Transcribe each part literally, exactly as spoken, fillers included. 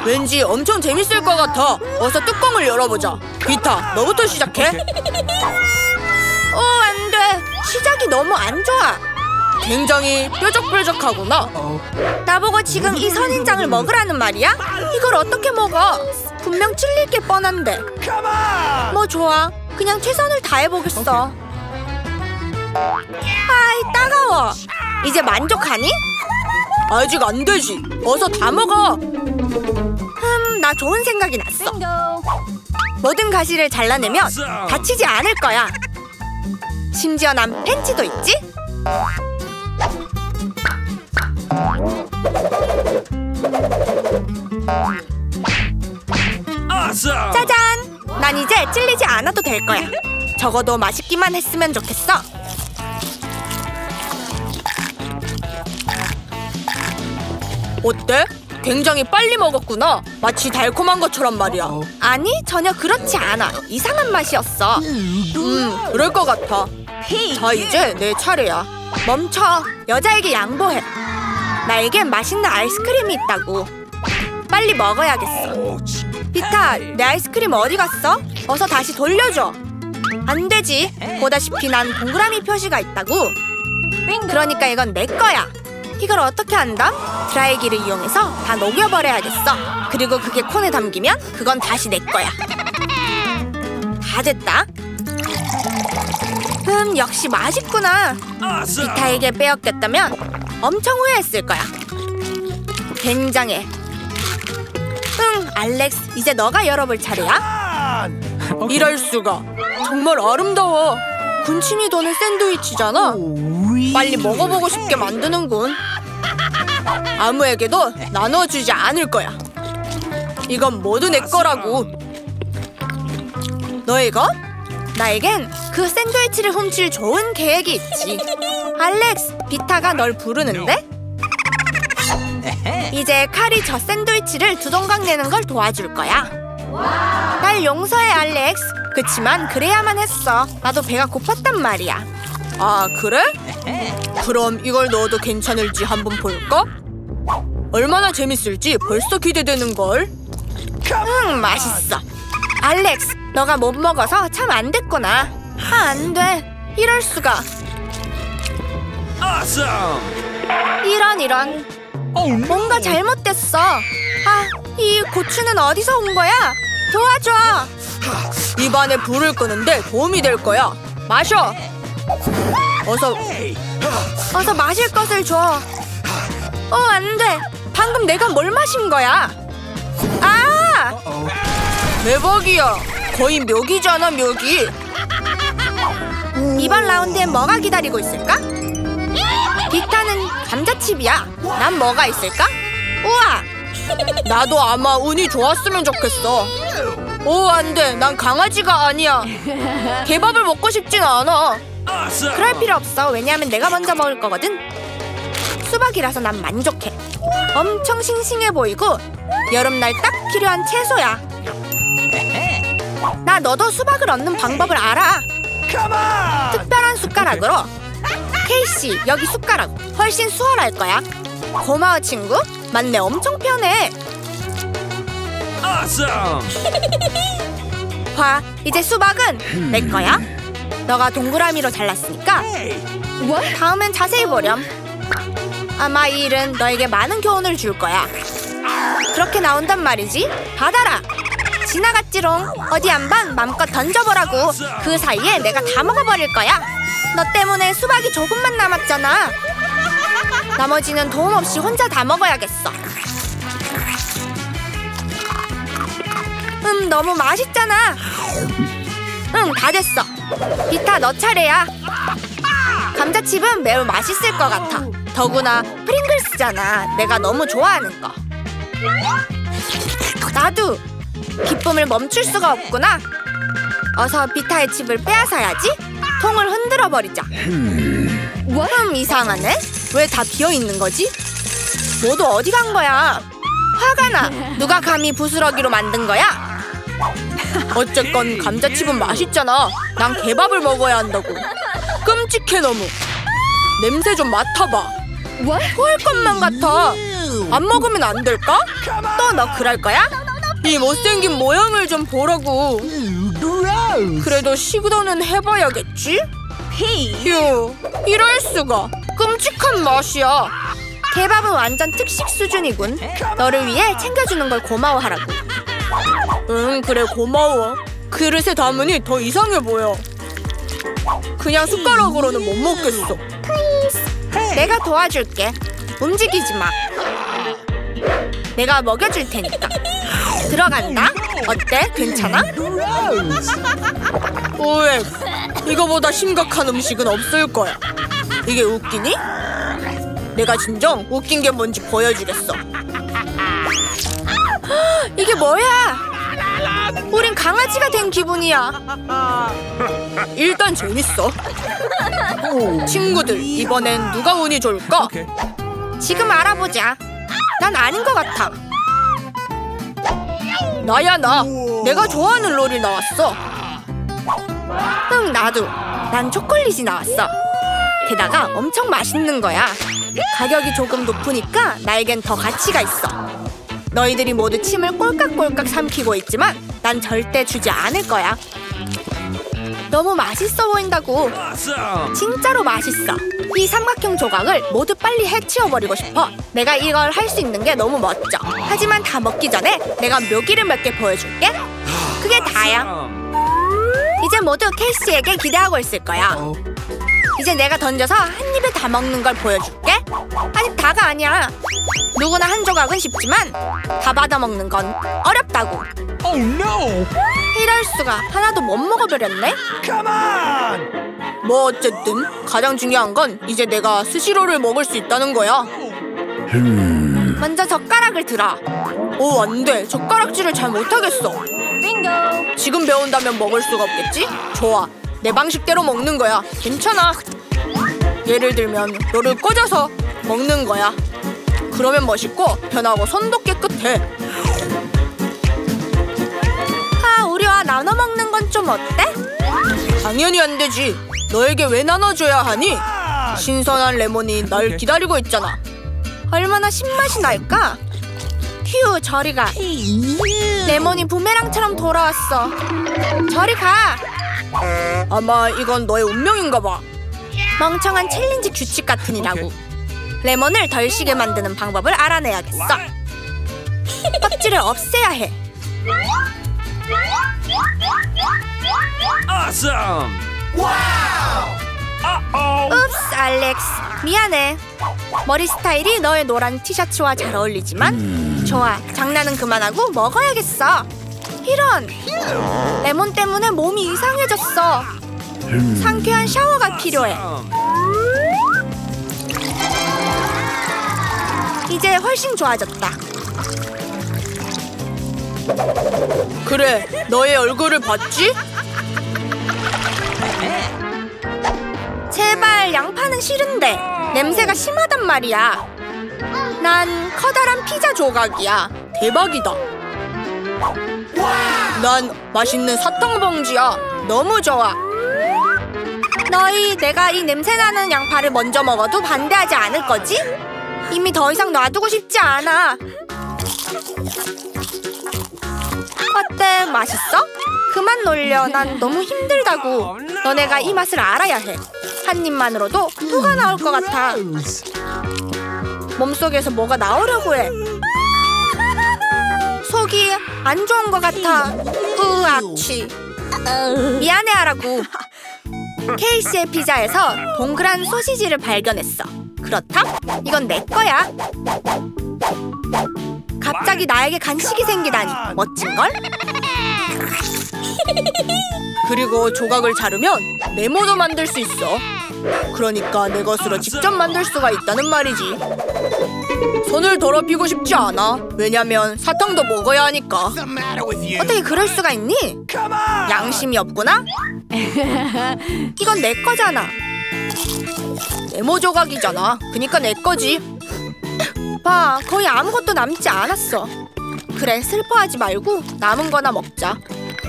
왠지 엄청 재밌을 것 같아. 어서 뚜껑을 열어보자. 비타, 너부터 시작해. 어, 안 돼. 시작이 너무 안 좋아. 굉장히 뾰족뾰족하구나. 나보고 지금 이 선인장을 먹으라는 말이야? 이걸 어떻게 먹어? 분명 찔릴 게 뻔한데. 뭐 좋아. 그냥 최선을 다해보겠어. 아이, 따가워. 이제 만족하니? 아직 안 되지. 어서 다 먹어. 흠, 나 좋은 생각이 났어. 모든 가시를 잘라내면 다치지 않을 거야. 심지어 난 팬티도 있지? 짜잔! 난 이제 찔리지 않아도 될 거야. 적어도 맛있기만 했으면 좋겠어. 어때? 굉장히 빨리 먹었구나. 마치 달콤한 것처럼 말이야. 아니, 전혀 그렇지 않아. 이상한 맛이었어. 음, 그럴 것 같아. 자, 이제 내 차례야. 멈춰. 여자에게 양보해. 나에겐 맛있는 아이스크림이 있다고. 빨리 먹어야겠어. 비타, 내 아이스크림 어디 갔어? 어서 다시 돌려줘. 안 되지. 보다시피 난 동그라미 표시가 있다고. 그러니까 이건 내 거야. 이걸 어떻게 한다? 드라이기를 이용해서 다 녹여버려야겠어. 그리고 그게 콘에 담기면 그건 다시 내 거야. 다 됐다. 음, 역시 맛있구나. 비타에게 빼앗겼다면 엄청 후회했을 거야. 굉장해. 응, 알렉스, 이제 너가 열어볼 차례야. 이럴 수가. 정말 아름다워. 군침이 도는 샌드위치잖아. 빨리 먹어보고 싶게 만드는군. 아무에게도 나눠주지 않을 거야. 이건 모두 내 거라고. 너의 것? 나에겐 그 샌드위치를 훔칠 좋은 계획이 있지. 알렉스, 비타가 널 부르는데? 이제 칼이 저 샌드위치를 두 동강 내는 걸 도와줄 거야. 날 용서해, 알렉스. 그치만 그래야만 했어. 나도 배가 고팠단 말이야. 아, 그래? 그럼 이걸 넣어도 괜찮을지 한번 볼까? 얼마나 재밌을지 벌써 기대되는걸. 응, 맛있어. 알렉스, 너가 못 먹어서 참 안 됐구나. 아, 안 돼. 이럴 수가. 이런 이런. 뭔가 잘못됐어. 아, 이 고추는 어디서 온 거야? 도와줘. 입안에 불을 끄는데 도움이 될 거야. 마셔. 어서 어서 마실 것을 줘. 어, 안 돼. 방금 내가 뭘 마신 거야? 아! 대박이야. 거의 묘기잖아, 묘기. 이번 라운드엔 뭐가 기다리고 있을까? 비타는 감자칩이야. 난 뭐가 있을까? 우와! 나도 아마 운이 좋았으면 좋겠어. 오, 안 돼. 난 강아지가 아니야. 개밥을 먹고 싶진 않아. 그럴 필요 없어. 왜냐하면 내가 먼저 먹을 거거든. 수박이라서 난 만족해. 엄청 싱싱해 보이고 여름날 딱 필요한 채소야. 나 너도 수박을 얻는 방법을 알아. 특별한 숟가락으로. 케이씨, 여기 숟가락. 훨씬 수월할 거야. 고마워, 친구. 맞네, 엄청 편해. 봐, 이제 수박은 내 거야. 너가 동그라미로 잘랐으니까 다음엔 자세히 보렴. 아마 이 일은 너에게 많은 교훈을 줄 거야. 그렇게 나온단 말이지. 받아라. 지나갔지롱. 어디 한번 맘껏 던져보라고. 그 사이에 내가 다 먹어버릴 거야. 너 때문에 수박이 조금만 남았잖아. 나머지는 도움 없이 혼자 다 먹어야겠어. 음, 너무 맛있잖아. 응, 다 됐어. 비타, 너 차례야. 감자칩은 매우 맛있을 것 같아. 더구나 프링글스잖아. 내가 너무 좋아하는 거. 나도. 기쁨을 멈출 수가 없구나. 어서 비타의 칩을 빼앗아야지. 통을 흔들어 버리자. 음, 이상하네. 왜 다 비어있는 거지? 모두 어디 간 거야? 화가 나. 누가 감히 부스러기로 만든 거야? 어쨌건 감자칩은 맛있잖아. 난 개밥을 먹어야 한다고. 끔찍해 너무. 냄새 좀 맡아봐. 토할 것만 같아. 안 먹으면 안 될까? 또 너 그럴 거야? 이 못생긴 모양을 좀 보라고. 그래도 시도는 해봐야겠지? 휴, 이럴 수가. 끔찍한 맛이야. 케밥은 완전 특식 수준이군. 너를 위해 챙겨주는 걸 고마워하라고. 응, 그래 고마워. 그릇에 담으니 더 이상해 보여. 그냥 숟가락으로는 못 먹겠어. 내가 도와줄게. 움직이지 마. 내가 먹여줄 테니까. 들어간다. 어때? 괜찮아? 오에 이거보다 심각한 음식은 없을 거야. 이게 웃기니? 내가 진정 웃긴 게 뭔지 보여주겠어. 이게 뭐야? 우린 강아지가 된 기분이야. 일단 재밌어. 친구들, 이번엔 누가 운이 좋을까? 지금 알아보자. 난 아닌 것 같아. 나야 나. 내가 좋아하는 롤이 나왔어. 응, 나도. 난 초콜릿이 나왔어. 게다가 엄청 맛있는 거야. 가격이 조금 높으니까 나에겐 더 가치가 있어. 너희들이 모두 침을 꼴깍꼴깍 삼키고 있지만 난 절대 주지 않을 거야. 너무 맛있어 보인다고. 진짜로 맛있어. 이 삼각형 조각을 모두 빨리 해치워버리고 싶어. 내가 이걸 할 수 있는 게 너무 멋져. 하지만 다 먹기 전에 내가 묘기를 몇 개 보여줄게. 그게 다야. 이제 모두 캐시에게 기대하고 있을 거야. 이제 내가 던져서 한 입에 다 먹는 걸 보여줄게. 아직 다가 아니야. 누구나 한 조각은 쉽지만 다 받아먹는 건 어렵다고. Oh no! 이럴 수가. 하나도 못 먹어버렸네. Come on! 뭐 어쨌든 가장 중요한 건 이제 내가 스시로를 먹을 수 있다는 거야. 먼저 젓가락을 들어. 오, 안 돼. 젓가락질을 잘 못하겠어. 빙고! 지금 배운다면 먹을 수가 없겠지? 좋아. 내 방식대로 먹는 거야. 괜찮아. 예를 들면 너를 꽂아서 먹는 거야. 그러면 멋있고 편하고 손도 깨끗해. 아, 우리와 나눠 먹는 건 좀 어때? 당연히 안 되지. 너에게 왜 나눠줘야 하니? 신선한 레몬이 날 기다리고 있잖아. 얼마나 신맛이 날까? 휴, 저리 가. 레몬이 부메랑처럼 돌아왔어. 저리 가. 아마 이건 너의 운명인가 봐. 멍청한 챌린지 규칙 같으니라고. 레몬을 덜 시게 만드는 방법을 알아내야겠어. 껍질을 없애야 해. Awesome! Wow! Uh-oh! 읍스, 알렉스. 미안해. 머리 스타일이 너의 노란 티셔츠와 잘 어울리지만 좋아, 장난은 그만하고 먹어야겠어. 이런! 레몬 때문에 몸이 이상해졌어. 상쾌한 샤워가 필요해. 이제 훨씬 좋아졌다. 그래, 너의 얼굴을 봤지? 제발, 양파는 싫은데 냄새가 심하단 말이야. 난 커다란 피자 조각이야. 대박이다. 난 맛있는 사탕 봉지야. 너무 좋아. 너희 내가 이 냄새나는 양파를 먼저 먹어도 반대하지 않을 거지? 이미 더 이상 놔두고 싶지 않아. 어때? 맛있어? 그만 놀려. 난 너무 힘들다고. 너네가 이 맛을 알아야 해. 한 입만으로도 토가 나올 것 같아. 몸속에서 뭐가 나오려고 해. 속이 안 좋은 것 같아. 으악치. 미안해 하라고. 케이씨의 피자에서 동그란 소시지를 발견했어. 그렇다? 이건 내 거야. 갑자기 나에게 간식이 생기다니 멋진걸? 그리고 조각을 자르면 네모도 만들 수 있어. 그러니까 내 것으로 직접 만들 수가 있다는 말이지. 손을 더럽히고 싶지 않아. 왜냐면 사탕도 먹어야 하니까. 어떻게 그럴 수가 있니? 양심이 없구나? 이건 내 거잖아. 네모 조각이잖아. 그니까 내 거지. 봐, 거의 아무것도 남지 않았어. 그래, 슬퍼하지 말고 남은 거나 먹자.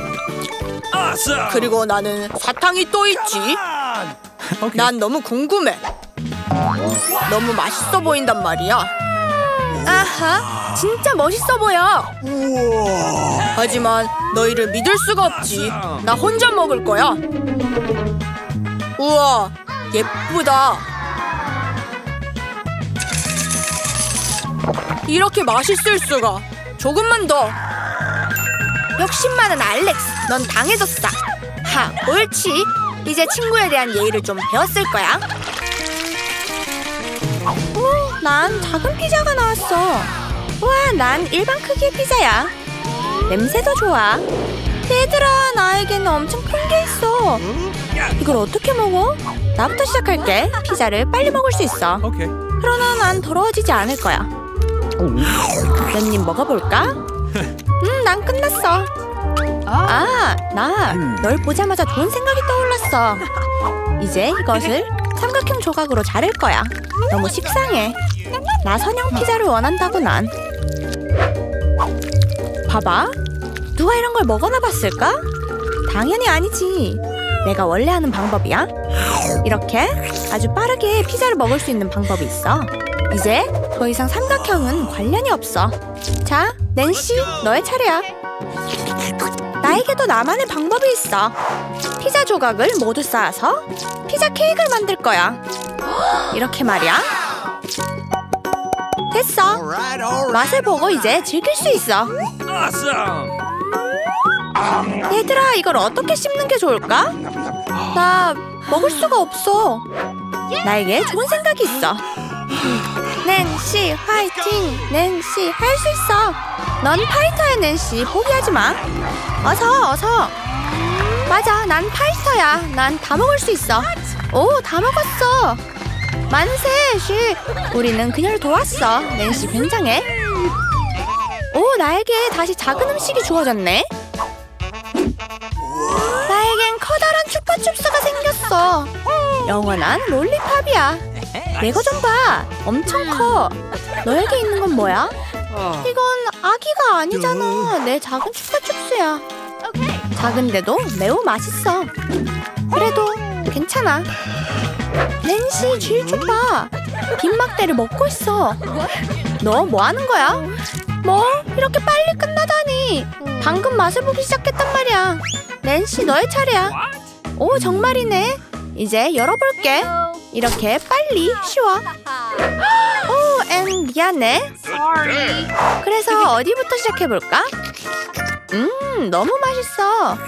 그리고 나는 사탕이 또 있지. 난 너무 궁금해. 너무 맛있어 보인단 말이야. 하하, 진짜 멋있어 보여. 우와. 하지만 너희를 믿을 수가 없지. 나 혼자 먹을 거야. 우와, 예쁘다. 이렇게 맛있을 수가. 조금만 더. 욕심 많은 알렉스, 넌 당해졌어. 하, 옳지. 이제 친구에 대한 예의를 좀 배웠을 거야. 오, 난 작은 피자가 나왔어. 우와, 난 일반 크기의 피자야. 냄새도 좋아. 얘들아, 나에게는 엄청 큰 게 있어. 이걸 어떻게 먹어? 나부터 시작할게. 피자를 빨리 먹을 수 있어. 오케이. 그러나 난 더러워지지 않을 거야. 몇 입 먹어볼까? 음, 난 끝났어. 아, 나 널 보자마자 좋은 생각이 떠올랐어. 이제 이것을 삼각형 조각으로 자를 거야. 너무 식상해. 나 선형 피자를 원한다고 난. 봐봐. 누가 이런 걸 먹어나 봤을까? 당연히 아니지. 내가 원래 하는 방법이야. 이렇게 아주 빠르게 피자를 먹을 수 있는 방법이 있어. 이제 더 이상 삼각형은 관련이 없어. 자, 낸시, 너의 차례야. 나에게도 나만의 방법이 있어. 피자 조각을 모두 쌓아서 피자 케이크를 만들 거야. 이렇게 말이야. 됐어. 맛을 보고 이제 즐길 수 있어. Awesome. 얘들아, 이걸 어떻게 씹는 게 좋을까? 나 먹을 수가 없어. 나에게 좋은 생각이 있어. 낸시, 화이팅! 낸시, 할 수 있어. 넌 파이터야, 낸시. 포기하지 마. 어서, 어서. 맞아, 난 파이터야. 난 다 먹을 수 있어. 오, 다 먹었어. 만세, 쉬. 우리는 그녀를 도왔어. 낸시 굉장해. 오, 나에게 다시 작은 음식이 주어졌네. 나에겐 커다란 추파춥스가 생겼어. 영원한 롤리팝이야. 내거 좀 봐. 엄청 커. 너에게 있는 건 뭐야? 이건 아기가 아니잖아. 내 작은 추파춥스야. 작은데도 매우 맛있어. 그래도 괜찮아. 낸시, 쥐 좀 봐. 빈막대를 먹고 있어. 너 뭐 하는 거야? 뭐? 이렇게 빨리 끝나다니. 방금 맛을 보기 시작했단 말이야. 낸시, 너의 차례야. 오, 정말이네. 이제 열어볼게. 이렇게 빨리. 쉬워. 오, 앤 미안해. 그래서 어디부터 시작해볼까? 음, 너무 맛있어.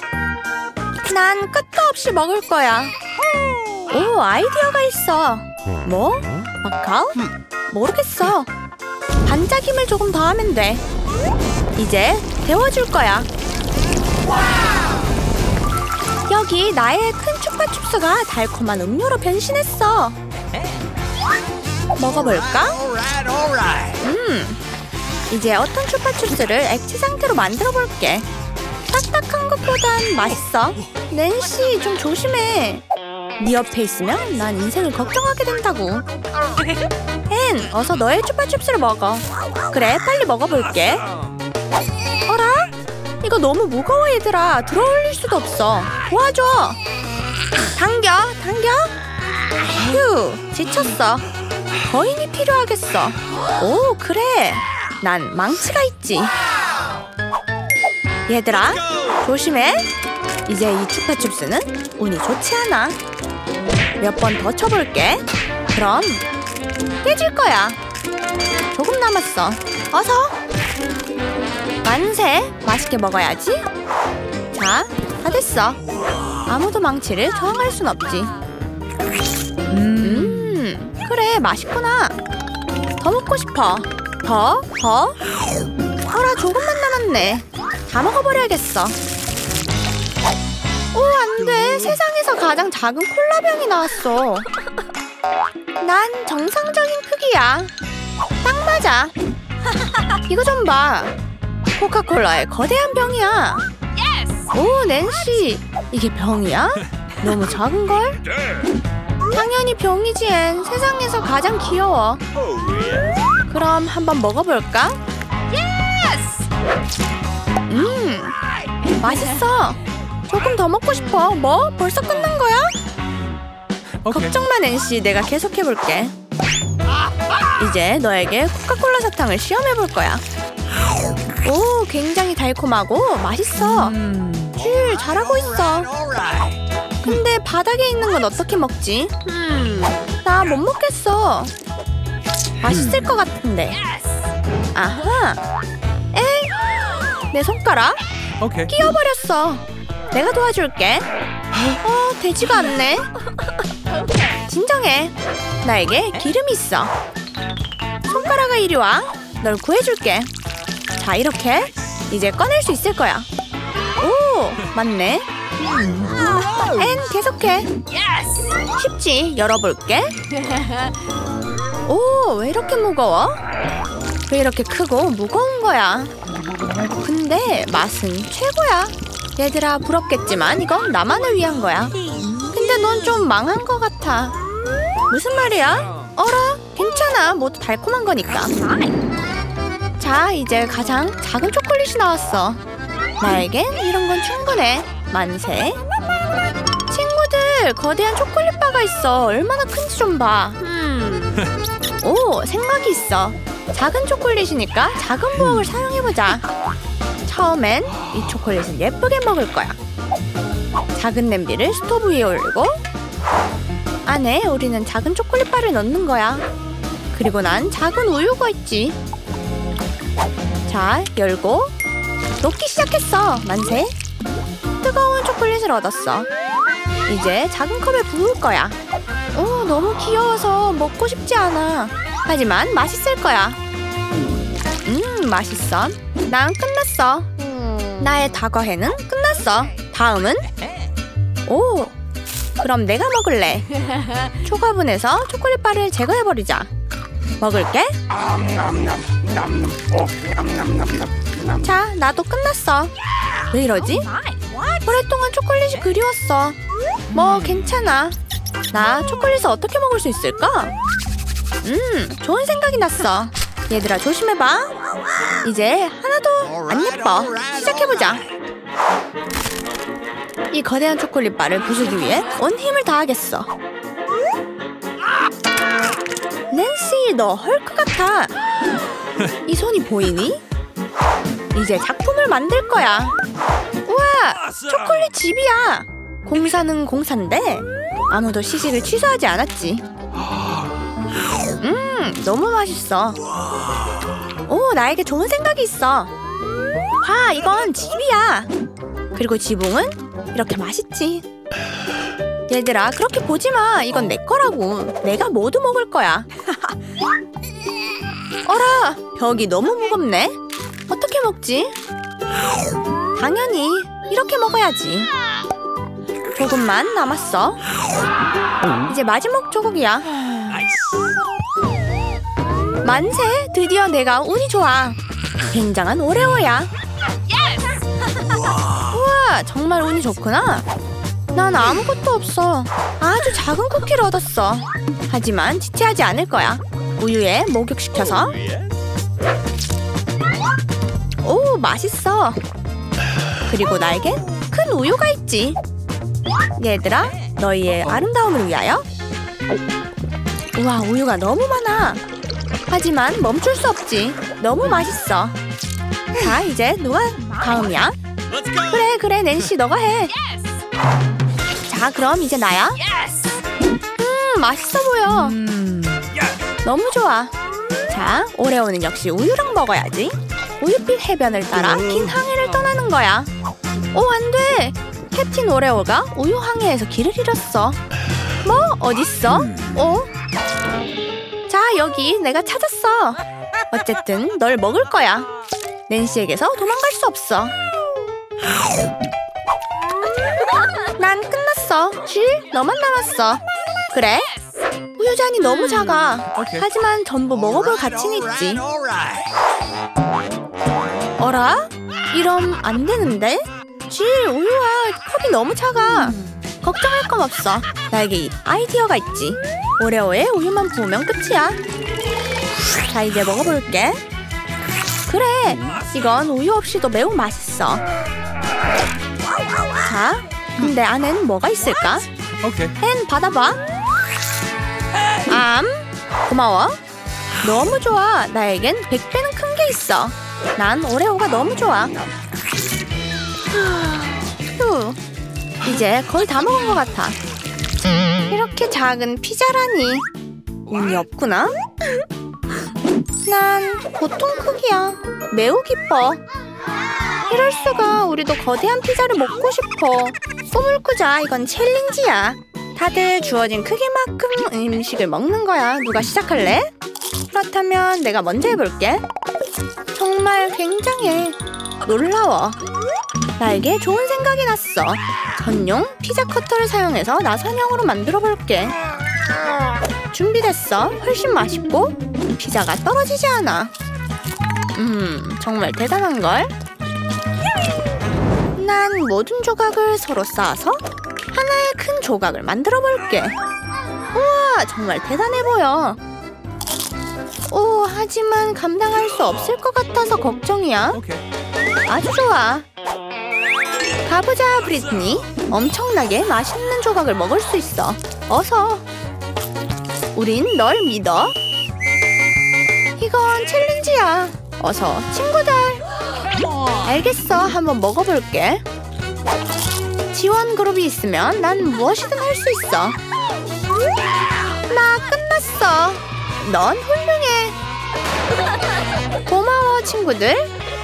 난 끝도 없이 먹을 거야. 오, 아이디어가 있어. 뭐? 마카오? 모르겠어. 반짝임을 조금 더 하면 돼. 이제 데워줄 거야. 여기 나의 큰 추파춥스가 달콤한 음료로 변신했어. 먹어볼까? 음, 이제 어떤 추파춥스를 액체 상태로 만들어 볼게. 딱딱한 것보단 맛있어. 낸시, 좀 조심해. 네 옆에 있으면 난 인생을 걱정하게 된다고. 앤, 어서 너의 추파춥스를 먹어. 그래, 빨리 먹어볼게. 어라? 이거 너무 무거워, 얘들아. 들어올릴 수도 없어. 도와줘. 당겨, 당겨. 휴, 지쳤어. 거인이 필요하겠어. 오, 그래. 난 망치가 있지. 얘들아, 조심해. 이제 이 추파춥스는 운이 좋지 않아. 몇 번 더 쳐볼게. 그럼 깨질 거야. 조금 남았어. 어서. 만세. 맛있게 먹어야지. 자, 다 됐어. 아무도 망치를 저항할 순 없지. 음, 그래, 맛있구나. 더 먹고 싶어. 더, 더. 어라, 조금만 남았네. 다 먹어버려야겠어. 오, 안 돼. 세상에서 가장 작은 콜라병이 나왔어. 난 정상적인 크기야. 딱 맞아. 이거 좀 봐. 코카콜라의 거대한 병이야. 오, 낸시. 이게 병이야? 너무 작은걸? 당연히 병이지, 앤. 세상에서 가장 귀여워. 그럼 한번 먹어볼까? 음, 맛있어. 조금 더 먹고 싶어. 뭐? 벌써 끝난 거야? 오케이. 걱정 마, 낸시. 내가 계속해볼게. 이제 너에게 코카콜라 사탕을 시험해볼 거야. 오, 굉장히 달콤하고 맛있어. 줄 잘하고 있어. 근데 바닥에 있는 건 어떻게 먹지? 나 못 먹겠어. 맛있을 것 같은데. 아하. 에이, 내 손가락 Okay. 끼어버렸어. 내가 도와줄게. 어, 되지가 않네. 진정해. 나에게 기름이 있어. 손가락아, 이리 와. 널 구해줄게. 자, 이렇게 이제 꺼낼 수 있을 거야. 오, 맞네. 앤, 계속해. 쉽지? 열어볼게. 오, 왜 이렇게 무거워? 왜 이렇게 크고 무거운 거야? 근데 맛은 최고야. 얘들아, 부럽겠지만 이건 나만을 위한 거야. 근데 넌 좀 망한 것 같아. 무슨 말이야? 어라, 괜찮아. 모두 달콤한 거니까. 자, 이제 가장 작은 초콜릿이 나왔어. 나에겐 이런 건 충분해. 만세. 친구들, 거대한 초콜릿바가 있어. 얼마나 큰지 좀 봐. 오, 생각이 있어. 작은 초콜릿이니까 작은 부엌을 사용해보자. 처음엔 이 초콜릿을 예쁘게 먹을 거야. 작은 냄비를 스토브 위에 올리고 안에 우리는 작은 초콜릿바를 넣는 거야. 그리고 난 작은 우유가 있지. 자, 열고 녹기 시작했어. 만세. 뜨거운 초콜릿을 얻었어. 이제 작은 컵에 부을 거야. 오, 너무 귀여워서 먹고 싶지 않아. 하지만 맛있을 거야. 음, 맛있어. 난 끝났어. 나의 다과회는 끝났어. 다음은? 오, 그럼 내가 먹을래. 초가분해서 초콜릿바를 제거해버리자. 먹을게. 자, 나도 끝났어. 왜 이러지? 오랫동안 초콜릿이 그리웠어. 뭐 괜찮아. 나 초콜릿을 어떻게 먹을 수 있을까? 음, 좋은 생각이 났어. 얘들아, 조심해봐. 이제 하나도 안 예뻐. 시작해보자. 이 거대한 초콜릿바를 부수기 위해 온 힘을 다하겠어. 낸시, 너 헐크 같아. 이 손이 보이니? 이제 작품을 만들 거야. 우와, 초콜릿 집이야. 공사는 공사인데 아무도 시식을 취소하지 않았지. 음, 너무 맛있어. 오, 나에게 좋은 생각이 있어. 봐, 이건 집이야. 그리고 지붕은 이렇게 맛있지. 얘들아, 그렇게 보지 마. 이건 내 거라고. 내가 모두 먹을 거야. 어라, 벽이 너무 무겁네. 어떻게 먹지? 당연히 이렇게 먹어야지. 조금만 남았어. 이제 마지막 조각이야. 만세! 드디어 내가 운이 좋아. 굉장한 오레오야. 우와, 정말 운이 좋구나. 난 아무것도 없어. 아주 작은 쿠키를 얻었어. 하지만 지체하지 않을 거야. 우유에 목욕시켜서. 오, 맛있어. 그리고 나에겐 큰 우유가 있지. 얘들아, 너희의 아름다움을 위하여. 우와, 우유가 너무 많아. 하지만 멈출 수 없지. 너무 맛있어. 자, 이제 누가 다음이야? 그래, 그래, 낸시, 너가 해. 자, 그럼 이제 나야. 음, 맛있어 보여. 너무 좋아. 자, 오레오는 역시 우유랑 먹어야지. 우유빛 해변을 따라 긴 항해를 떠나는 거야. 오, 안 돼. 캡틴 오레오가 우유 항해에서 길을 잃었어. 뭐? 어딨어? 어? 자, 여기 내가 찾았어. 어쨌든 널 먹을 거야. 낸시에게서 도망갈 수 없어. 난 끝났어. 쉿, 너만 남았어. 그래? 우유잔이 너무 작아. 하지만 전부 먹어볼 가치는 있지. 어라? 이럼 안 되는데? 쉿, 우유와 컵이 너무 작아. 걱정할 건 없어. 나에게 이 아이디어가 있지. 오레오에 우유만 부으면 끝이야. 자, 이제 먹어볼게. 그래, 이건 우유 없이도 매우 맛있어. 자, 근데 안엔 뭐가 있을까? 오케이. 앤, 받아봐. 암, 고마워. 너무 좋아. 나에겐 백 배는 큰 게 있어. 난 오레오가 너무 좋아. 휴, 이제 거의 다 먹은 것 같아. 이렇게 작은 피자라니. 운이 없구나. 난 보통 크기야. 매우 기뻐. 이럴 수가. 우리도 거대한 피자를 먹고 싶어. 꿈을 꾸자. 이건 챌린지야. 다들 주어진 크기만큼 음식을 먹는 거야. 누가 시작할래? 그렇다면 내가 먼저 해볼게. 정말 굉장해. 놀라워. 나에게 좋은 생각이 났어. 전용 피자 커터를 사용해서 나선형으로 만들어 볼게. 준비됐어. 훨씬 맛있고 피자가 떨어지지 않아. 음, 정말 대단한걸? 난 모든 조각을 서로 쌓아서 하나의 큰 조각을 만들어 볼게. 우와, 정말 대단해 보여. 오, 하지만 감당할 수 없을 것 같아서 걱정이야. 아주 좋아. 가보자, 브리트니. 엄청나게 맛있는 조각을 먹을 수 있어. 어서. 우린 널 믿어. 이건 챌린지야. 어서, 친구들. 알겠어. 한번 먹어볼게. 지원 그룹이 있으면 난 무엇이든 할 수 있어. 나 끝났어. 넌 훌륭해. 고마워, 친구들.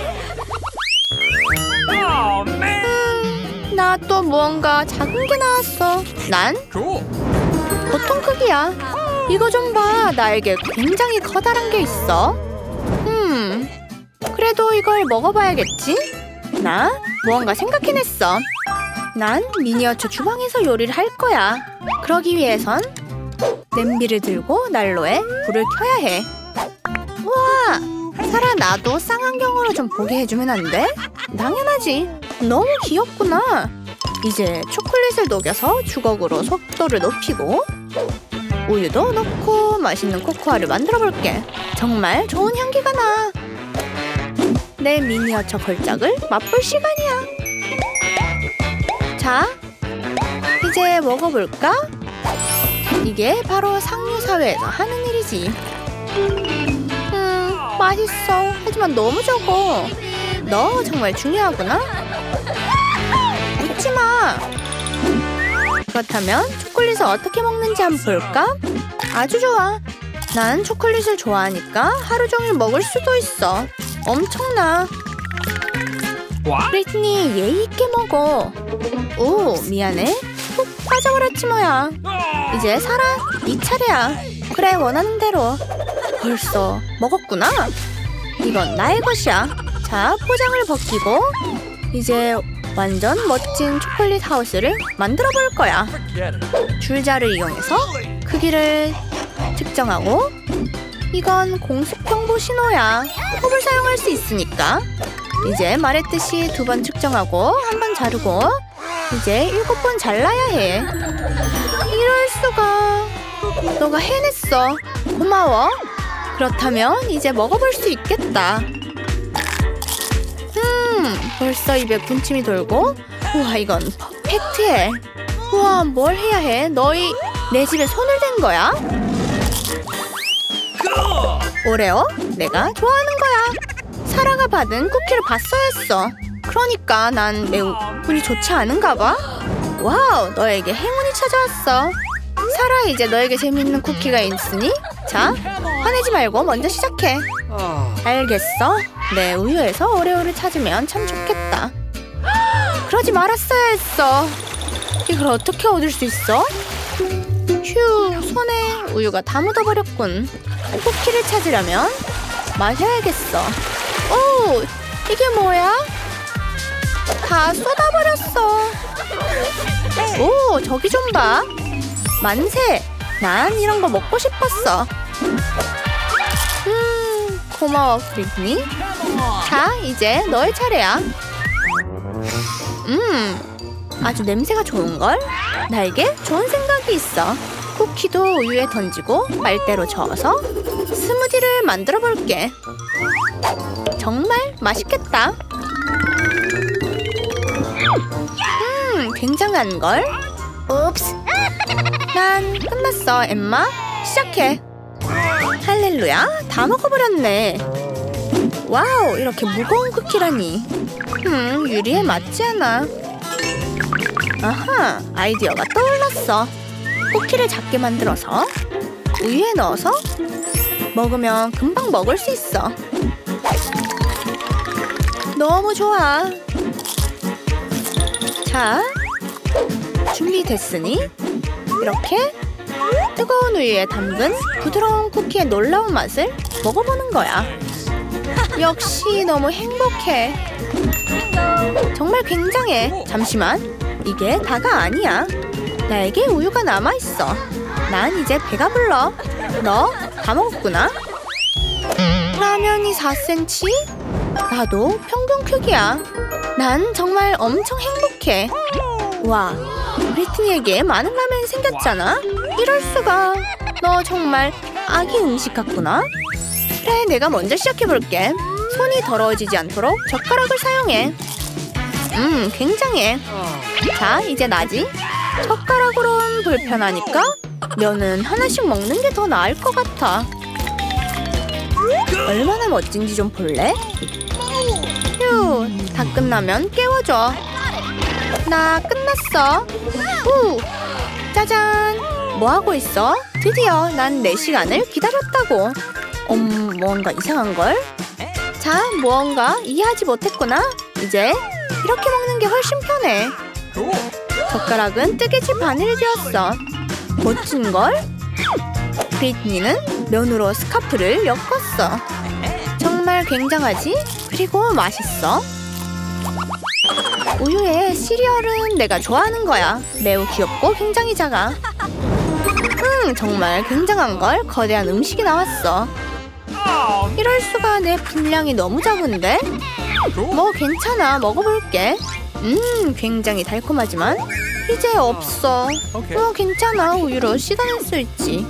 음, 나 또 무언가 작은 게 나왔어. 난 보통 크기야. 이거 좀 봐. 나에게 굉장히 커다란 게 있어. 음, 그래도 이걸 먹어봐야겠지? 나 무언가 생각해냈어. 난 미니어처 주방에서 요리를 할 거야. 그러기 위해선 냄비를 들고 난로에 불을 켜야 해. 우와! 사라, 나도 쌍안경으로 좀 보게 해주면 안 돼? 당연하지. 너무 귀엽구나. 이제 초콜릿을 녹여서 주걱으로 속도를 높이고 우유도 넣고 맛있는 코코아를 만들어 볼게. 정말 좋은 향기가 나. 내 미니어처 걸작을 맛볼 시간이야. 자, 이제 먹어볼까? 이게 바로 상류 사회에서 하는 일이지. 음, 맛있어. 하지만 너무 적어. 너 정말 중요하구나. 웃지 마. 그렇다면 초콜릿을 어떻게 먹는지 한번 볼까? 아주 좋아. 난 초콜릿을 좋아하니까 하루 종일 먹을 수도 있어. 엄청나. 브리트니, 예의 있게 먹어. 오, 미안해. 푹 빠져버렸지 뭐야. 이제 사라, 네 차례야. 그래, 원하는 대로. 벌써 먹었구나. 이건 나의 것이야. 자, 포장을 벗기고 이제 완전 멋진 초콜릿 하우스를 만들어 볼 거야. 줄자를 이용해서 크기를 측정하고 이건 공습경보 신호야. 톱을 사용할 수 있으니까. 이제 말했듯이 두 번 측정하고 한 번 자르고 이제 일곱 번 잘라야 해. 이럴 수가. 너가 해냈어. 고마워. 그렇다면 이제 먹어볼 수 있겠다. 음, 벌써 입에 군침이 돌고. 우와, 이건 퍼펙트해. 우와, 뭘 해야 해? 너희 내 집에 손을 댄 거야? 오레오, 내가 좋아하는 거야. 사라가 받은 쿠키를 봤어야 했어. 그러니까 난 매우 운이 좋지 않은가 봐. 와우, 너에게 행운이 찾아왔어. 사라, 이제 너에게 재미있는 쿠키가 있으니 자, 화내지 말고 먼저 시작해. 알겠어. 내 우유에서 오레오를 찾으면 참 좋겠다. 그러지 말았어야 했어. 이걸 어떻게 얻을 수 있어? 휴, 손에 우유가 다 묻어버렸군. 쿠키를 찾으려면 마셔야겠어. 오, 이게 뭐야? 다 쏟아버렸어. 오, 저기 좀 봐. 만세. 난 이런 거 먹고 싶었어. 음, 고마워, 브리트니. 자, 이제 너의 차례야. 음, 아주 냄새가 좋은걸? 나에게 좋은 생각이 있어. 쿠키도 우유에 던지고 빨대로 저어서 스무디를 만들어 볼게. 정말 맛있겠다. 음, 굉장한걸? 옵스. 난 끝났어, 엠마. 시작해. 할 할렐루야, 다 먹어버렸네. 와우, 이렇게 무거운 쿠키라니. 음, 유리에 맞지 않아. 아하, 아이디어가 떠올랐어. 쿠키를 작게 만들어서 우유에 넣어서 먹으면 금방 먹을 수 있어. 너무 좋아. 자, 준비됐으니 이렇게 뜨거운 우유에 담근 부드러운 쿠키의 놀라운 맛을 먹어보는 거야. 역시 너무 행복해. 정말 굉장해. 잠시만, 이게 다가 아니야. 나에게 우유가 남아있어. 난 이제 배가 불러. 너 다 먹었구나. 라면이 사 센티미터? 나도 평균 크기야. 난 정말 엄청 행복해. 와, 브리트니에게 많은 라면이 생겼잖아. 이럴 수가. 너 정말 아기 음식 같구나. 그래, 내가 먼저 시작해볼게. 손이 더러워지지 않도록 젓가락을 사용해. 음, 굉장해. 자, 이제 나지. 젓가락으론 불편하니까 면은 하나씩 먹는 게 더 나을 것 같아. 얼마나 멋진지 좀 볼래? 휴, 다 끝나면 깨워줘. 나 끝났어. 우, 짜잔. 뭐하고 있어? 드디어 난 내 시간을 기다렸다고. 음, 뭔가 이상한걸? 자, 무언가 이해하지 못했구나. 이제 이렇게 먹는 게 훨씬 편해. 젓가락은 뜨개질 바늘이 되었어. 멋진걸? 브리트니는 면으로 스카프를 엮었어. 정말 굉장하지? 그리고 맛있어. 우유에 시리얼은 내가 좋아하는 거야. 매우 귀엽고 굉장히 작아. 음, 정말 굉장한걸? 거대한 음식이 나왔어. 이럴 수가. 내 분량이 너무 작은데? 뭐 괜찮아, 먹어볼게. 음, 굉장히 달콤하지만 이제 없어. 어, 괜찮아, 우유로 씻어낼 수 있지.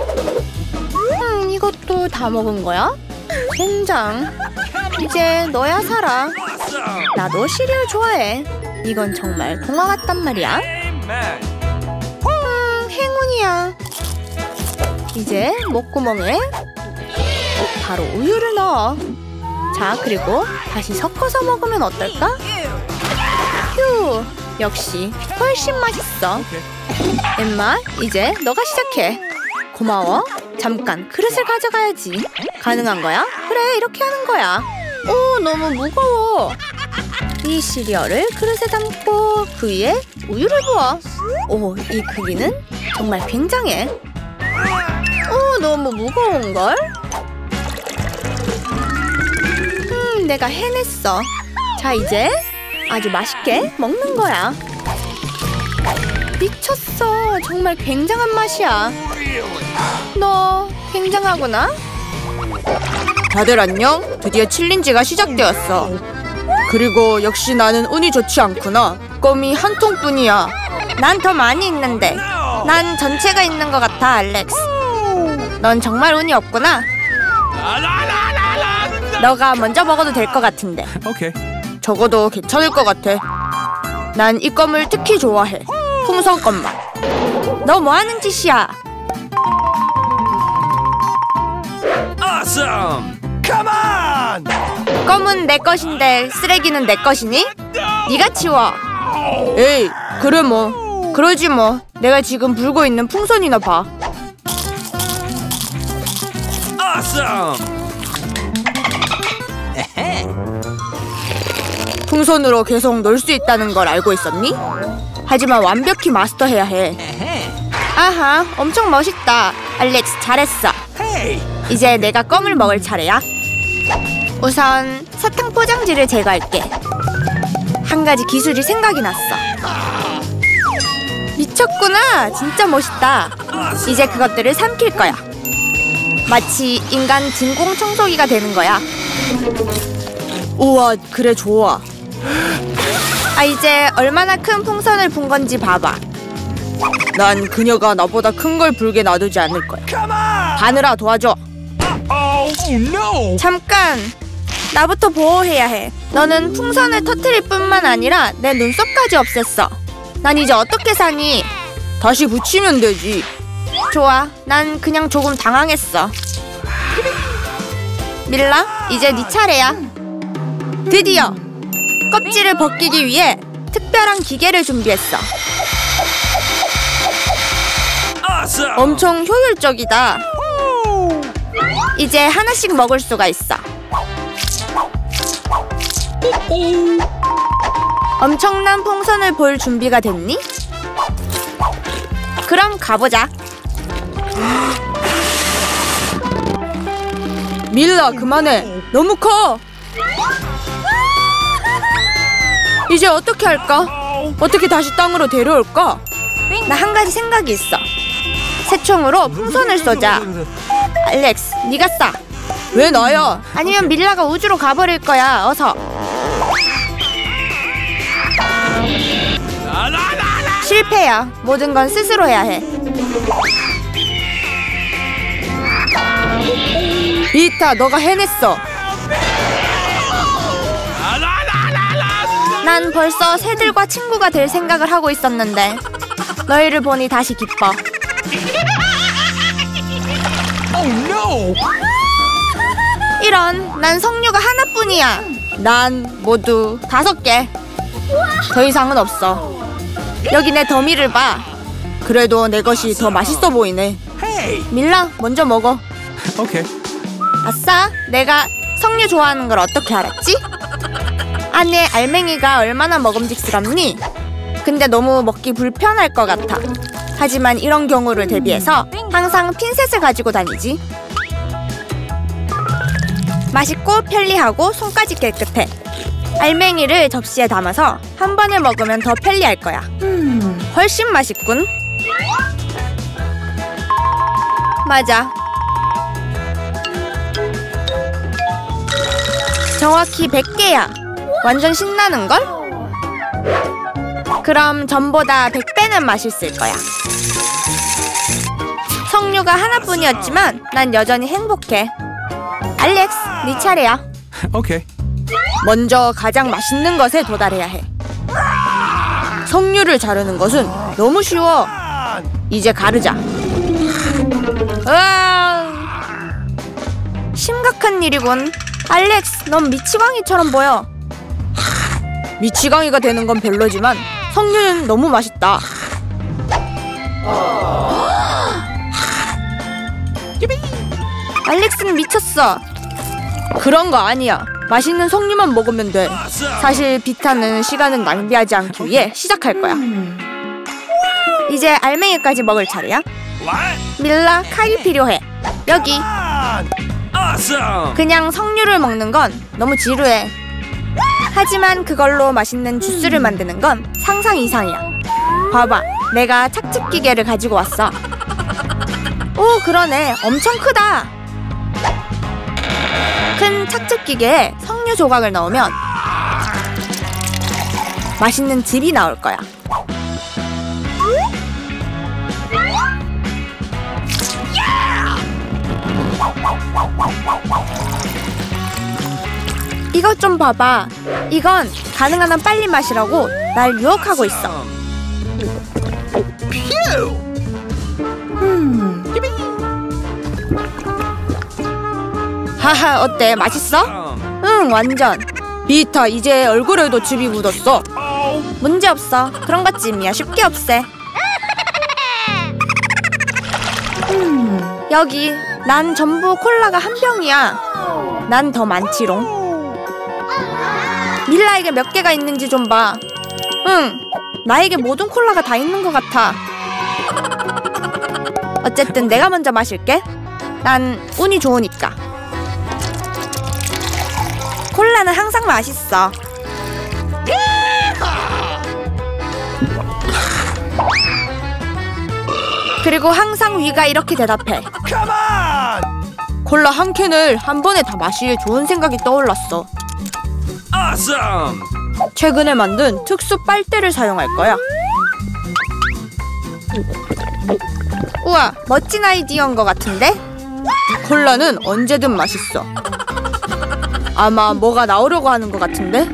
음, 이것도 다 먹은 거야? 젠장. 이제 너야 살아. 나도 시리얼 좋아해. 이건 정말 동화 같단 말이야. 음, 행운이야. 이제 목구멍에 바로 우유를 넣어. 자, 그리고 다시 섞어서 먹으면 어떨까? 휴, 역시 훨씬 맛있어. 엠마, 이제 너가 시작해. 고마워. 잠깐 그릇을 가져가야지. 가능한 거야? 그래, 이렇게 하는 거야. 오, 너무 무거워. 이 시리얼을 그릇에 담고 그 위에 우유를 부어. 오, 이 크기는 정말 굉장해. 오, 너무 무거운걸? 음, 내가 해냈어. 자, 이제 아주 맛있게 먹는 거야. 미쳤어. 정말 굉장한 맛이야. 너 굉장하구나. 다들 안녕? 드디어 챌린지가 시작되었어. 그리고 역시 나는 운이 좋지 않구나. 껌이 한 통뿐이야. 난 더 많이 있는데. 난 전체가 있는 것 같아, 알렉스. 넌 정말 운이 없구나. 너가 먼저 먹어도 될 것 같은데. 오케이. 적어도 괜찮을 것 같아. 난 이 껌을 특히 좋아해. 풍선 껌만. 너 뭐 하는 짓이야? Awesome! Come on! 껌은 내 것인데 쓰레기는 내 것이니? 네가 치워. 에이, 그래 뭐. 그러지 뭐. 내가 지금 불고 있는 풍선이나 봐. Awesome! 풍선으로 계속 놀 수 있다는 걸 알고 있었니? 하지만 완벽히 마스터해야 해. 아하, 엄청 멋있다. 알렉스, 잘했어. 이제 내가 껌을 먹을 차례야. 우선 사탕 포장지를 제거할게. 한 가지 기술이 생각이 났어. 미쳤구나. 진짜 멋있다. 이제 그것들을 삼킬 거야. 마치 인간 진공 청소기가 되는 거야. 우와, 그래 좋아. 아, 이제 얼마나 큰 풍선을 분 건지 봐봐. 난 그녀가 나보다 큰 걸 불게 놔두지 않을 거야. 바늘아, 도와줘. Oh no! 잠깐! 나부터 보호해야 해. 너는 풍선을 터뜨릴 뿐만 아니라 내 눈썹까지 없앴어. 난 이제 어떻게 사니? 다시 붙이면 되지. 좋아, 난 그냥 조금 당황했어. 밀라, 이제 네 차례야. 드디어 껍질을 벗기기 위해 특별한 기계를 준비했어. Awesome. 엄청 효율적이다. 이제 하나씩 먹을 수가 있어. 엄청난 풍선을 볼 준비가 됐니? 그럼 가보자. 밀라, 그만해. 너무 커. 이제 어떻게 할까? 어떻게 다시 땅으로 데려올까? 나 한 가지 생각이 있어. 새총으로 풍선을 쏘자. 알렉스, 네가 쏴. 왜 나야? 아니면 밀라가 우주로 가버릴 거야. 어서. 실패야. 모든 건 스스로 해야 해. 비타, 너가 해냈어. 난 벌써 새들과 친구가 될 생각을 하고 있었는데 너희를 보니 다시 기뻐. Oh no. 이런, 난 석류가 하나뿐이야. 난 모두 다섯 개. 더 이상은 없어. 여기 내 더미를 봐. 그래도 내 것이 더 맛있어 보이네. Hey. 밀라, 먼저 먹어. Okay. 아싸, 내가 석류 좋아하는 걸 어떻게 알았지? 안에 알맹이가 얼마나 먹음직스럽니? 근데 너무 먹기 불편할 것 같아. 하지만 이런 경우를 대비해서 항상 핀셋을 가지고 다니지. 맛있고 편리하고 손까지 깨끗해. 알맹이를 접시에 담아서 한 번에 먹으면 더 편리할 거야. 음, 훨씬 맛있군. 맞아. 정확히 백 개야. 완전 신나는걸? 그럼 전보다 백 배는 맛있을 거야. 석류가 하나뿐이었지만 난 여전히 행복해. 알렉스, 네 차례야. Okay. 먼저 가장 맛있는 것에 도달해야 해. 석류를 자르는 것은 너무 쉬워. 이제 가르자. 으아, 심각한 일이군. 알렉스, 넌 미치광이처럼 보여. 미치광이가 되는 건 별로지만 석류는 너무 맛있다. 알렉스는 미쳤어. 그런 거 아니야. 맛있는 석류만 먹으면 돼. 사실 비타는 시간을 낭비하지 않기 위해 시작할 거야. 이제 알맹이까지 먹을 차례야. 밀라, 칼이 필요해. 여기. Awesome. 그냥 석류를 먹는 건 너무 지루해. 하지만 그걸로 맛있는 주스를 만드는 건 상상 이상이야. 봐봐, 내가 착즙 기계를 가지고 왔어. 오, 그러네. 엄청 크다. 큰 착즙 기계에 석류 조각을 넣으면 맛있는 즙이 나올 거야. 이것 좀 봐봐. 이건 가능한 한 빨리 마시라고 날 유혹하고 있어. 음. 하하, 어때? 맛있어? 응, 완전. 비타, 이제 얼굴에도 즙이 묻었어. 문제없어. 그런 것쯤이야. 쉽게 없애. 음, 여기. 난 전부 콜라가 한 병이야. 난 더 많지롱. 밀라에게 몇 개가 있는지 좀 봐. 응, 나에게 모든 콜라가 다 있는 것 같아. 어쨌든 내가 먼저 마실게. 난 운이 좋으니까. 콜라는 항상 맛있어. 그리고 항상 위가 이렇게 대답해. Come on. 콜라 한 캔을 한 번에 다 마실 좋은 생각이 떠올랐어. Awesome. 최근에 만든 특수 빨대를 사용할 거야. 우와, 멋진 아이디어인 것 같은데? 콜라는 언제든 맛있어. 아마 뭐가 나오려고 하는 것 같은데?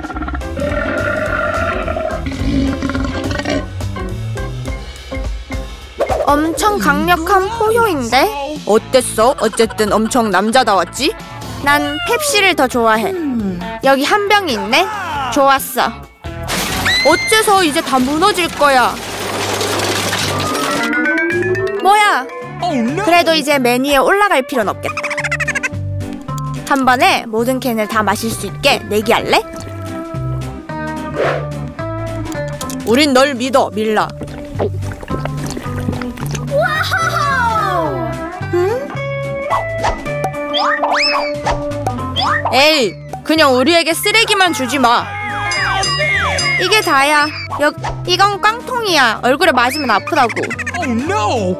엄청 강력한 포효인데? 어땠어? 어쨌든 엄청 남자다웠지? 난 펩시를 더 좋아해. 여기 한 병이 있네? 좋았어. 어째서 이제 다 무너질 거야. 뭐야? 그래도 이제 메뉴에 올라갈 필요는 없겠다. 한 번에 모든 캔을 다 마실 수 있게 내기할래? 우린 널 믿어, 밀라. 응? 에이, 그냥 우리에게 쓰레기만 주지 마. 이게 다야. 여, 이건 깡통이야. 얼굴에 맞으면 아프다고. Oh no!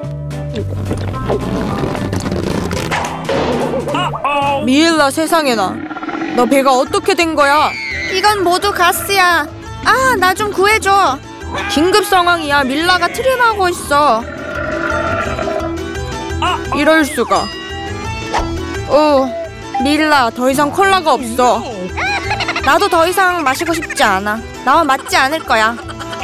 미일라, 세상에나. 너 배가 어떻게 된 거야? 이건 모두 가스야. 아, 나 좀 구해줘. 긴급 상황이야. 밀라가 트림하고 있어. 이럴 수가. 어, 밀라, 더 이상 콜라가 없어. 나도 더 이상 마시고 싶지 않아. 나와 맞지 않을 거야.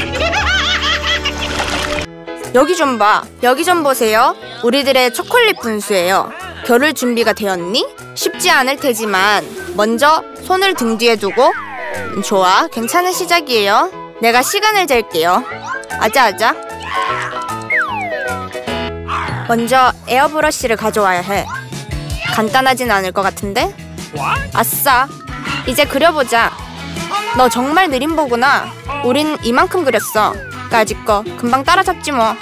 여기 좀 봐. 여기 좀 보세요. 우리들의 초콜릿 분수예요. 겨룰 준비가 되었니? 쉽지 않을 테지만 먼저 손을 등 뒤에 두고. 좋아, 괜찮은 시작이에요. 내가 시간을 잴게요. 아자아자. 먼저 에어브러쉬를 가져와야 해. 간단하진 않을 것 같은데? 아싸, 이제 그려보자. 너 정말 느린 보구나. 우린 이만큼 그렸어. 까짓 거 금방 따라잡지 뭐.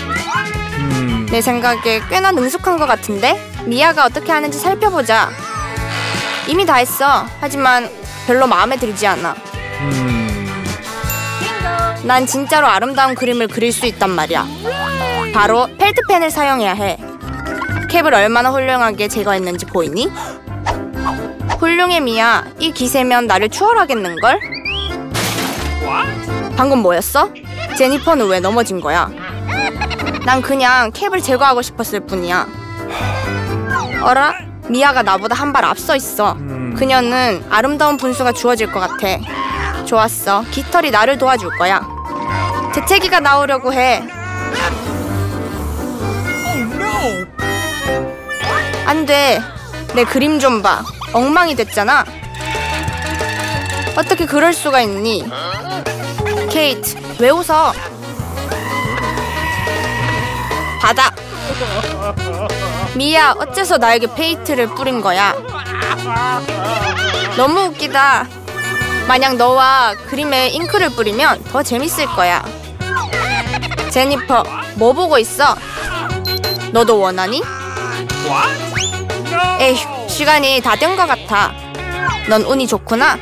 내 생각에 꽤나 능숙한 것 같은데? 미아가 어떻게 하는지 살펴보자. 이미 다 했어. 하지만 별로 마음에 들지 않아. 난 진짜로 아름다운 그림을 그릴 수 있단 말이야. 바로 펠트펜을 사용해야 해. 캡을 얼마나 훌륭하게 제거했는지 보이니? 훌륭해, 미야. 이 기세면 나를 추월하겠는걸? 방금 뭐였어? 제니퍼는 왜 넘어진 거야? 난 그냥 캡을 제거하고 싶었을 뿐이야. 어라? 미아가 나보다 한 발 앞서 있어. 그녀는 아름다운 분수가 주어질 것 같아. 좋았어. 깃털이 나를 도와줄 거야. 재채기가 나오려고 해. 안 돼. 내 그림 좀 봐. 엉망이 됐잖아. 어떻게 그럴 수가 있니? 케이트, 왜 웃어? 받아. 미야, 어째서 나에게 페인트를 뿌린 거야? 너무 웃기다. 만약 너와 그림에 잉크를 뿌리면 더 재밌을 거야. 제니퍼, 뭐 보고 있어? 너도 원하니? 에휴, 시간이 다 된 것 같아. 넌 운이 좋구나.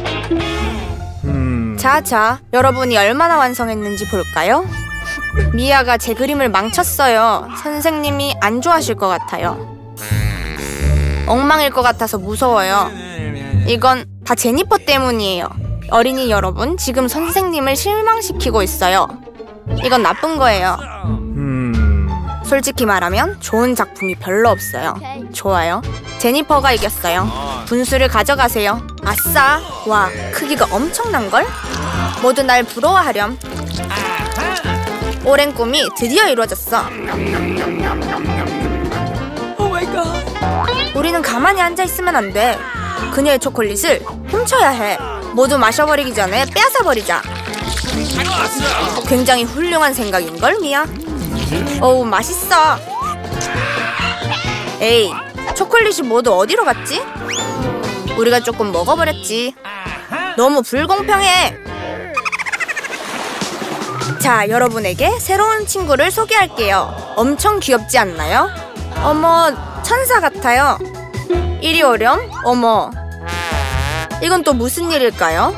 자자, 여러분이 얼마나 완성했는지 볼까요? 미아가 제 그림을 망쳤어요. 선생님이 안 좋아하실 것 같아요. 엉망일 것 같아서 무서워요. 이건 다 제니퍼 때문이에요. 어린이 여러분, 지금 선생님을 실망시키고 있어요. 이건 나쁜 거예요. 솔직히 말하면 좋은 작품이 별로 없어요. 좋아요. 제니퍼가 이겼어요. 분수를 가져가세요. 아싸. 와, 크기가 엄청난걸? 모두 날 부러워하렴. 오랜 꿈이 드디어 이루어졌어. 우리는 가만히 앉아있으면 안 돼. 그녀의 초콜릿을 훔쳐야 해. 모두 마셔버리기 전에 빼앗아버리자. 굉장히 훌륭한 생각인걸, 미야. 어우, 맛있어. 에이, 초콜릿이 모두 어디로 갔지? 우리가 조금 먹어버렸지. 너무 불공평해. 자, 여러분에게 새로운 친구를 소개할게요. 엄청 귀엽지 않나요? 어머, 천사 같아요. 이리 오렴. 어머, 이건 또 무슨 일일까요?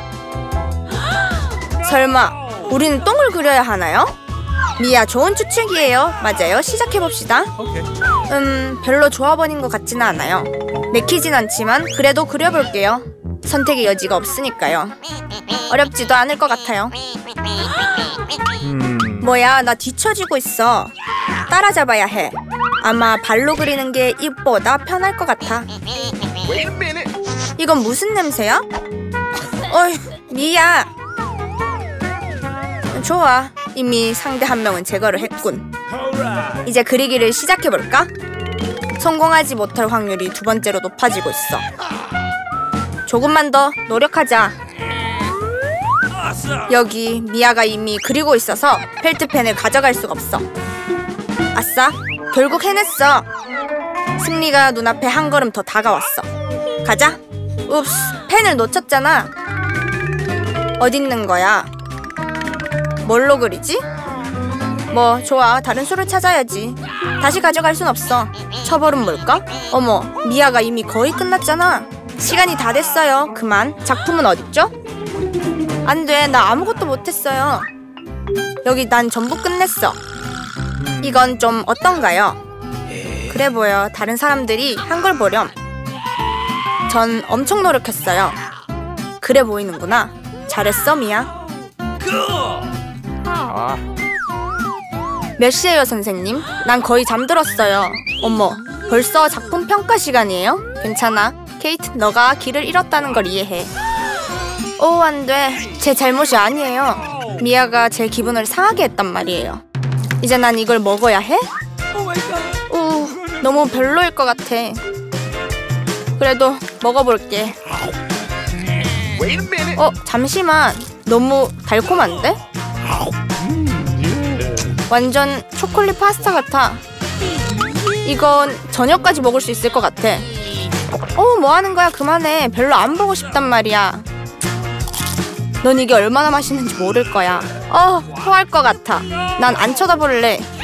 설마 우리는 똥을 그려야 하나요? 미야, 좋은 추측이에요. 맞아요. 시작해봅시다. 음, 별로 좋아 보이는 것 같지는 않아요. 내키진 않지만 그래도 그려볼게요. 선택의 여지가 없으니까요. 어렵지도 않을 것 같아요. 뭐야, 나 뒤처지고 있어. 따라잡아야 해. 아마 발로 그리는 게 입보다 편할 것 같아. 이건 무슨 냄새야? 어이, 미야. 좋아, 이미 상대 한 명은 제거를 했군. 이제 그리기를 시작해볼까? 성공하지 못할 확률이 두 번째로 높아지고 있어. 조금만 더 노력하자. 여기 미아가 이미 그리고 있어서 펠트펜을 가져갈 수가 없어. 아싸, 결국 해냈어. 승리가 눈앞에 한 걸음 더 다가왔어. 가자. 읍스, 펜을 놓쳤잖아. 어딨는 거야? 뭘로 그리지? 뭐 좋아, 다른 수를 찾아야지. 다시 가져갈 순 없어. 처벌은 뭘까? 어머, 미아가 이미 거의 끝났잖아. 시간이 다 됐어요. 그만. 작품은 어딨죠? 안 돼, 나 아무것도 못했어요. 여기 난 전부 끝냈어. 이건 좀 어떤가요? 그래 보여. 다른 사람들이 한 걸 보렴. 전 엄청 노력했어요. 그래 보이는구나. 잘했어, 미아. 몇 시에요, 선생님? 난 거의 잠들었어요. 어머, 벌써 작품 평가 시간이에요? 괜찮아. 케이트, 너가 길을 잃었다는 걸 이해해. 오, 안 돼. 제 잘못이 아니에요. 미아가 제 기분을 상하게 했단 말이에요. 이제 난 이걸 먹어야 해? 우, 너무 별로일 것 같아. 그래도 먹어볼게. 어, 잠시만. 너무 달콤한데? 완전 초콜릿 파스타 같아. 이건 저녁까지 먹을 수 있을 것 같아. 어, 뭐 하는 거야? 그만해. 별로 안 보고 싶단 말이야. 넌 이게 얼마나 맛있는지 모를 거야. 어, 토할 것 같아. 난 안 쳐다볼래.